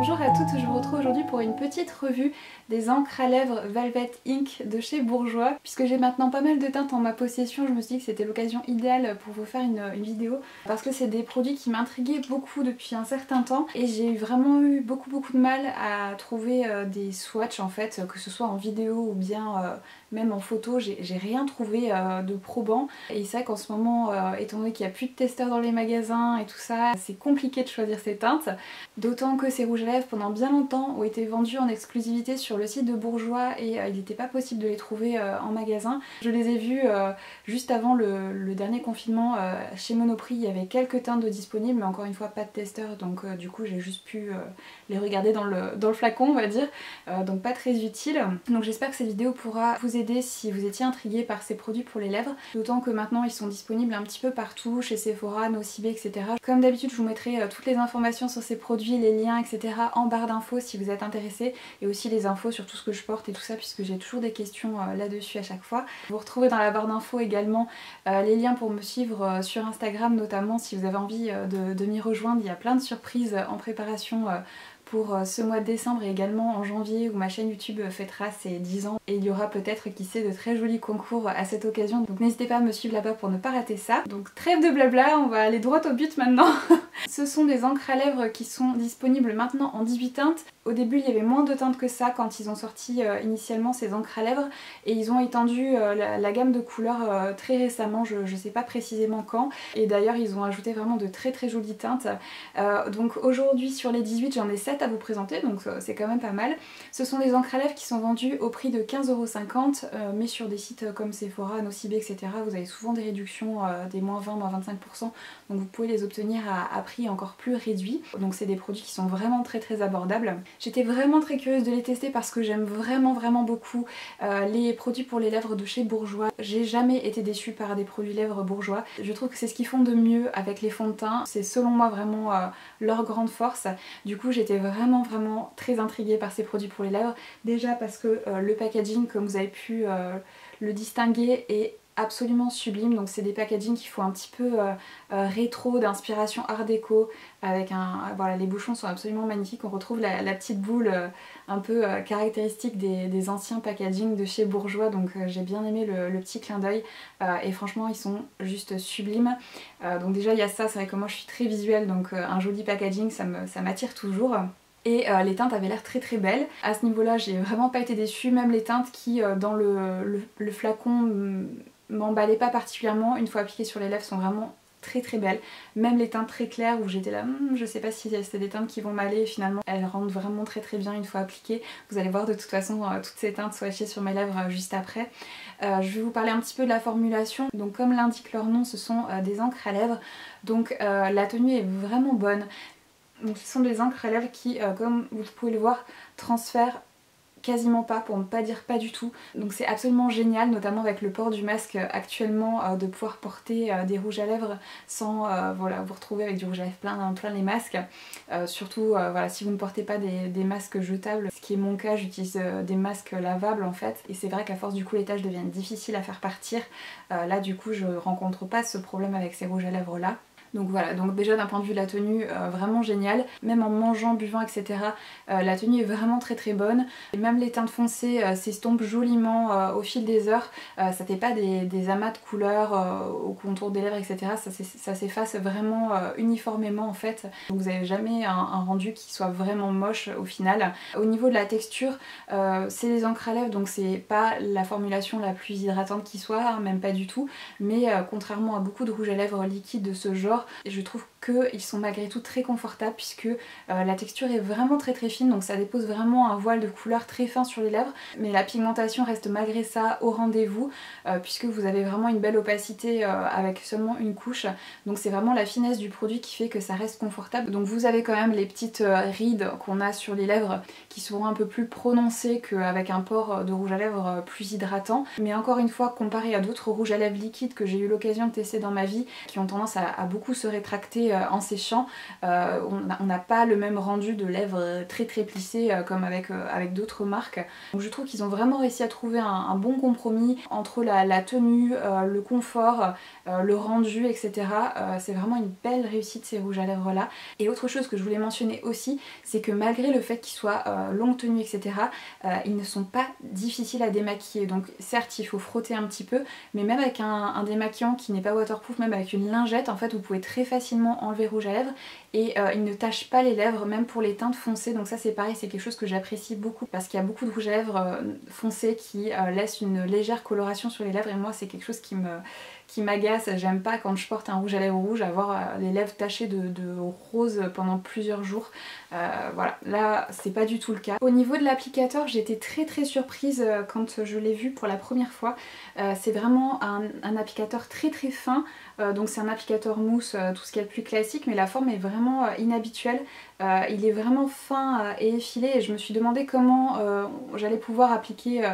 Bonjour à toutes, je vous retrouve aujourd'hui pour une petite revue des encres à lèvres Velvet Ink de chez Bourjois. Puisque j'ai maintenant pas mal de teintes en ma possession, je me suis dit que c'était l'occasion idéale pour vous faire une vidéo. Parce que c'est des produits qui m'intriguaient beaucoup depuis un certain temps et j'ai vraiment eu beaucoup de mal à trouver des swatchs en fait, que ce soit en vidéo ou bien même en photo, j'ai rien trouvé de probant. Et c'est vrai qu'en ce moment, étant donné qu'il n'y a plus de testeurs dans les magasins et tout ça, c'est compliqué de choisir ces teintes. D'autant que ces rouges à lèvres pendant bien longtemps ont été vendus en exclusivité sur le site de Bourjois et il n'était pas possible de les trouver en magasin. Je les ai vus juste avant le dernier confinement chez Monoprix, il y avait quelques teintes de disponibles mais encore une fois pas de testeur, donc du coup j'ai juste pu les regarder dans le flacon on va dire, donc pas très utile. Donc j'espère que cette vidéo pourra vous aider si vous étiez intrigué par ces produits pour les lèvres, d'autant que maintenant ils sont disponibles un petit peu partout, chez Sephora, Nocibé, etc. Comme d'habitude je vous mettrai toutes les informations sur ces produits, les liens, etc. en barre d'infos si vous êtes intéressé, et aussi les infos sur tout ce que je porte et tout ça, puisque j'ai toujours des questions là-dessus à chaque fois. Vous retrouvez dans la barre d'infos également les liens pour me suivre sur Instagram notamment si vous avez envie de m'y rejoindre. Il y a plein de surprises en préparation pour ce mois de décembre et également en janvier où ma chaîne YouTube fêtera ses 10 ans et il y aura peut-être, qui sait, de très jolis concours à cette occasion, donc n'hésitez pas à me suivre là-bas pour ne pas rater ça. Donc trêve de blabla, on va aller droit au but maintenant. Ce sont des encres à lèvres qui sont disponibles maintenant en 18 teintes. Au début il y avait moins de teintes que ça quand ils ont sorti initialement ces encres à lèvres et ils ont étendu la gamme de couleurs très récemment, je sais pas précisément quand, et d'ailleurs ils ont ajouté vraiment de très jolies teintes. Donc aujourd'hui sur les 18 j'en ai 7 à vous présenter, donc c'est quand même pas mal. Ce sont des encres à lèvres qui sont vendues au prix de 15,50 €, mais sur des sites comme Sephora, Nocibé, etc. vous avez souvent des réductions, des moins 20, moins 25%, donc vous pouvez les obtenir à prix encore plus réduit. Donc c'est des produits qui sont vraiment très abordables. J'étais vraiment très curieuse de les tester parce que j'aime vraiment beaucoup les produits pour les lèvres de chez Bourjois. J'ai jamais été déçue par des produits lèvres Bourjois. Je trouve que c'est ce qu'ils font de mieux avec les fonds de teint. C'est selon moi vraiment leur grande force. Du coup j'étais vraiment très intriguée par ces produits pour les lèvres. Déjà parce que le packaging, comme vous avez pu le distinguer, est absolument sublime. Donc c'est des packagings qui font un petit peu rétro, d'inspiration art déco, avec voilà, les bouchons sont absolument magnifiques. On retrouve la petite boule un peu caractéristique des anciens packaging de chez Bourjois, donc j'ai bien aimé le petit clin d'œil et franchement ils sont juste sublimes. Donc déjà il y a ça, c'est vrai que moi je suis très visuelle, donc un joli packaging ça m'attire toujours. Et les teintes avaient l'air très belles. À ce niveau-là, j'ai vraiment pas été déçue. Même les teintes qui, dans le flacon, m'emballaient pas particulièrement, une fois appliquées sur les lèvres, sont vraiment très belles. Même les teintes très claires où j'étais là, je sais pas si c'est des teintes qui vont m'aller, finalement elles rendent vraiment très bien une fois appliquées. Vous allez voir de toute façon toutes ces teintes swatchées sur mes lèvres juste après. Je vais vous parler un petit peu de la formulation. Donc comme l'indique leur nom, ce sont des encres à lèvres. Donc la tenue est vraiment bonne. Donc ce sont des encres à lèvres qui, comme vous pouvez le voir, transfèrent quasiment pas, pour ne pas dire pas du tout. Donc c'est absolument génial, notamment avec le port du masque actuellement, de pouvoir porter des rouges à lèvres sans voilà, vous retrouver avec du rouge à lèvres plein les masques. Surtout voilà, si vous ne portez pas des masques jetables, ce qui est mon cas, j'utilise des masques lavables en fait. Et c'est vrai qu'à force du coup les taches deviennent difficiles à faire partir. Là du coup je rencontre pas ce problème avec ces rouges à lèvres là. Donc voilà, donc déjà d'un point de vue de la tenue, vraiment génial. Même en mangeant, buvant, etc. La tenue est vraiment très bonne. Et même les teintes foncées s'estompent joliment au fil des heures. Ça fait pas des amas de couleurs au contour des lèvres, etc. Ça s'efface vraiment uniformément en fait. Donc vous n'avez jamais un rendu qui soit vraiment moche au final. Au niveau de la texture, c'est les encres à lèvres, donc c'est pas la formulation la plus hydratante qui soit, hein, même pas du tout. Mais contrairement à beaucoup de rouges à lèvres liquides de ce genre, et je trouve qu'ils sont malgré tout très confortables puisque la texture est vraiment très fine, donc ça dépose vraiment un voile de couleur très fin sur les lèvres, mais la pigmentation reste malgré ça au rendez-vous puisque vous avez vraiment une belle opacité avec seulement une couche, donc c'est vraiment la finesse du produit qui fait que ça reste confortable. Donc vous avez quand même les petites rides qu'on a sur les lèvres qui seront un peu plus prononcées qu'avec un port de rouge à lèvres plus hydratant, mais encore une fois comparé à d'autres rouges à lèvres liquides que j'ai eu l'occasion de tester dans ma vie qui ont tendance à beaucoup se rétracter en séchant. On n'a pas le même rendu de lèvres très plissées comme avec d'autres marques. Donc je trouve qu'ils ont vraiment réussi à trouver un bon compromis entre la tenue, le confort, le rendu, etc. C'est vraiment une belle réussite ces rouges à lèvres là. Et autre chose que je voulais mentionner aussi, c'est que malgré le fait qu'ils soient longue tenue, etc., ils ne sont pas difficiles à démaquiller. Donc certes il faut frotter un petit peu, mais même avec un démaquillant qui n'est pas waterproof, même avec une lingette, en fait vous pouvez très facilement enlever le rouge à lèvres et il ne tache pas les lèvres, même pour les teintes foncées. Donc ça c'est pareil, c'est quelque chose que j'apprécie beaucoup parce qu'il y a beaucoup de rouge à lèvres foncés qui laissent une légère coloration sur les lèvres et moi c'est quelque chose qui m'agace. J'aime pas quand je porte un rouge à lèvres rouge avoir les lèvres tachées de rose pendant plusieurs jours. Voilà, là c'est pas du tout le cas. Au niveau de l'applicateur, j'ai été très surprise quand je l'ai vu pour la première fois. C'est vraiment un applicateur très fin, donc c'est un applicateur mousse, tout ce qui est le plus classique, mais la forme est vraiment inhabituelle. Il est vraiment fin et effilé et je me suis demandé comment j'allais pouvoir appliquer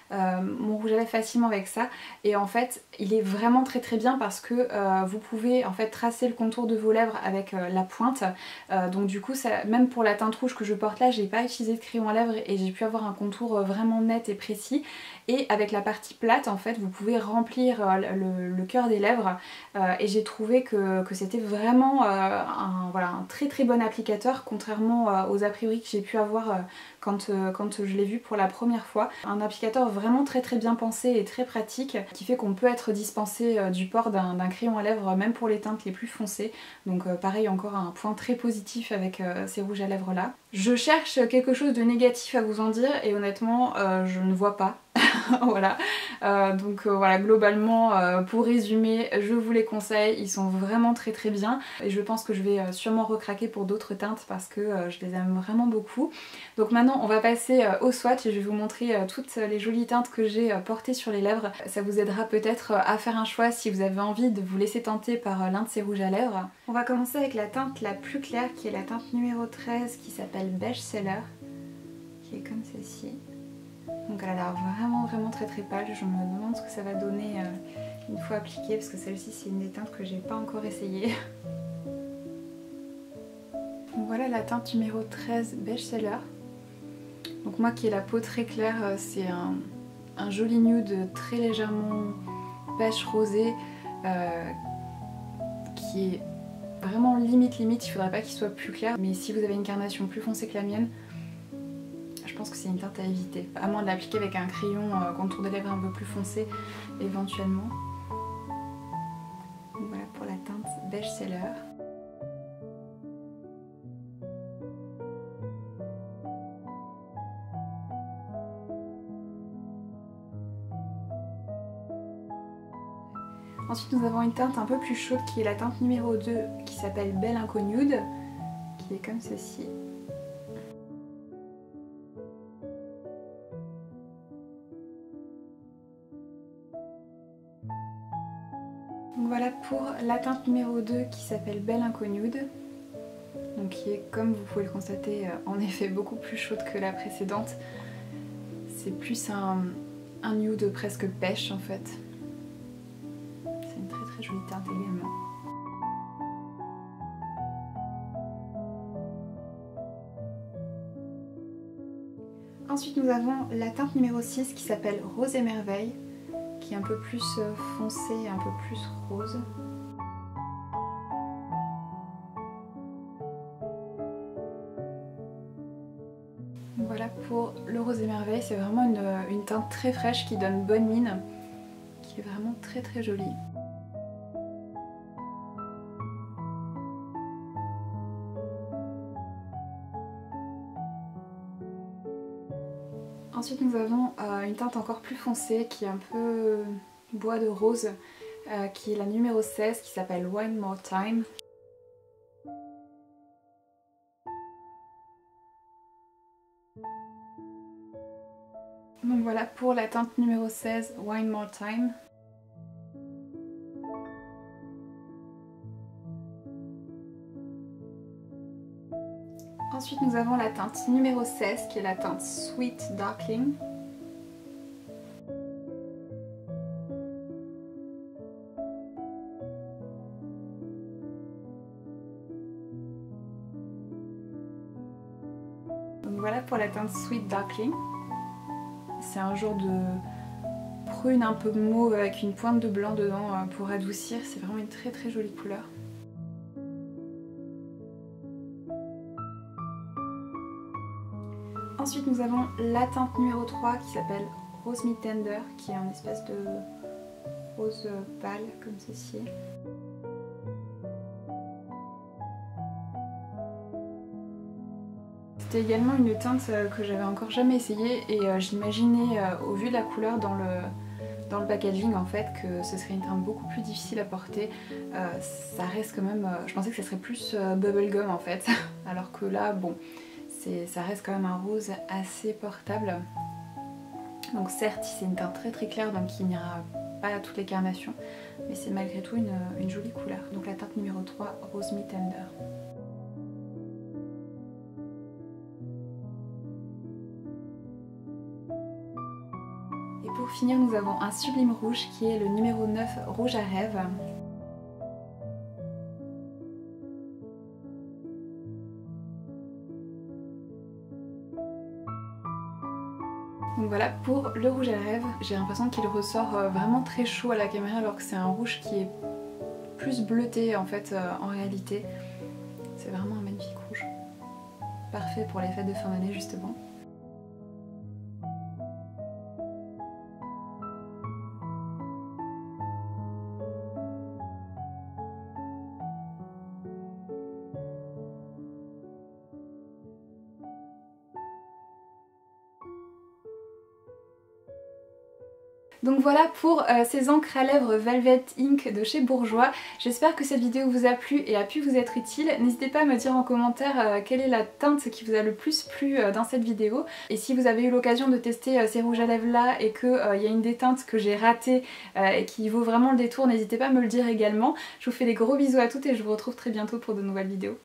mon rouge à lèvres facilement avec ça, et en fait il est vraiment très bien parce que vous pouvez en fait tracer le contour de vos lèvres avec la pointe, donc du coup ça, même pour la teinte rouge que je porte là, j'ai pas utilisé de crayon à lèvres et j'ai pu avoir un contour vraiment net et précis, et avec la partie plate en fait vous pouvez remplir le cœur des lèvres, et j'ai trouvé que c'était vraiment voilà, un très bon applicateur, contrairement aux a priori que j'ai pu avoir quand je l'ai vu pour la première fois. Un applicateur vraiment très bien pensé et très pratique qui fait qu'on peut être dispensé du port d'un crayon à lèvres même pour les teintes les plus foncées. Donc pareil, encore un point très positif avec ces rouges à lèvres là. Je cherche quelque chose de négatif à vous en dire et honnêtement je ne vois pas. Voilà, donc voilà, globalement pour résumer, je vous les conseille, ils sont vraiment très bien et je pense que je vais sûrement recraquer pour d'autres teintes parce que je les aime vraiment beaucoup. Donc maintenant on va passer au swatch et je vais vous montrer toutes les jolies teintes que j'ai portées sur les lèvres. Ça vous aidera peut-être à faire un choix si vous avez envie de vous laisser tenter par l'un de ces rouges à lèvres. On va commencer avec la teinte la plus claire qui est la teinte numéro 13 qui s'appelle Beige Seller, qui est comme celle-ci. Donc elle a l'air vraiment très pâle, je me demande ce que ça va donner une fois appliquée parce que celle-ci c'est une des teintes que j'ai pas encore essayé. Donc voilà la teinte numéro 13 Beige Seller. Donc moi qui ai la peau très claire, c'est un joli nude très légèrement pêche rosé qui est vraiment limite, il faudrait pas qu'il soit plus clair, mais si vous avez une carnation plus foncée que la mienne, je pense que c'est une teinte à éviter, à moins de l'appliquer avec un crayon contour des lèvres un peu plus foncé éventuellement. Donc voilà pour la teinte Beige Seller. Ensuite nous avons une teinte un peu plus chaude qui est la teinte numéro 2 qui s'appelle Belle Incognue, qui est comme ceci. Donc voilà pour la teinte numéro 2 qui s'appelle Belle Incognue, donc qui est, comme vous pouvez le constater, en effet beaucoup plus chaude que la précédente. C'est plus un nude presque pêche en fait. C'est une très jolie teinte également. Ensuite nous avons la teinte numéro 6 qui s'appelle Rose et Merveille, qui est un peu plus foncé, un peu plus rose. Voilà pour le Rose et Merveille, c'est vraiment une teinte très fraîche qui donne bonne mine, qui est vraiment très jolie. Ensuite nous avons une teinte encore plus foncée qui est un peu bois de rose, qui est la numéro 16 qui s'appelle One More Time. Donc voilà pour la teinte numéro 16 One More Time. Ensuite nous avons la teinte numéro 16 qui est la teinte Sweet Darkling. voilà pour la teinte Sweet Darkling. C'est un genre de prune un peu mauve avec une pointe de blanc dedans pour adoucir. C'est vraiment une très très jolie couleur. Ensuite nous avons la teinte numéro 3 qui s'appelle Rose Me Tender, qui est un espèce de rose pâle comme ceci. C'était également une teinte que j'avais encore jamais essayée et j'imaginais au vu de la couleur dans le packaging en fait que ce serait une teinte beaucoup plus difficile à porter. Ça reste quand même, je pensais que ça serait plus bubblegum en fait, alors que là bon, ça reste quand même un rose assez portable. Donc certes c'est une teinte très très claire donc qui n'ira pas à toutes les carnations, mais c'est malgré tout une jolie couleur. Donc la teinte numéro 3, Rose Me Tender. Et pour finir nous avons un sublime rouge qui est le numéro 9, Rouge à rêve. Donc voilà pour le rouge à lèvres, j'ai l'impression qu'il ressort vraiment très chaud à la caméra alors que c'est un rouge qui est plus bleuté en fait en réalité. C'est vraiment un magnifique rouge. Parfait pour les fêtes de fin d'année justement. Donc voilà pour ces encres à lèvres Velvet Ink de chez Bourjois. J'espère que cette vidéo vous a plu et a pu vous être utile. N'hésitez pas à me dire en commentaire quelle est la teinte qui vous a le plus plu dans cette vidéo. Et si vous avez eu l'occasion de tester ces rouges à lèvres là et qu'il y a une des teintes que j'ai ratée et qui vaut vraiment le détour, n'hésitez pas à me le dire également. Je vous fais des gros bisous à toutes et je vous retrouve très bientôt pour de nouvelles vidéos.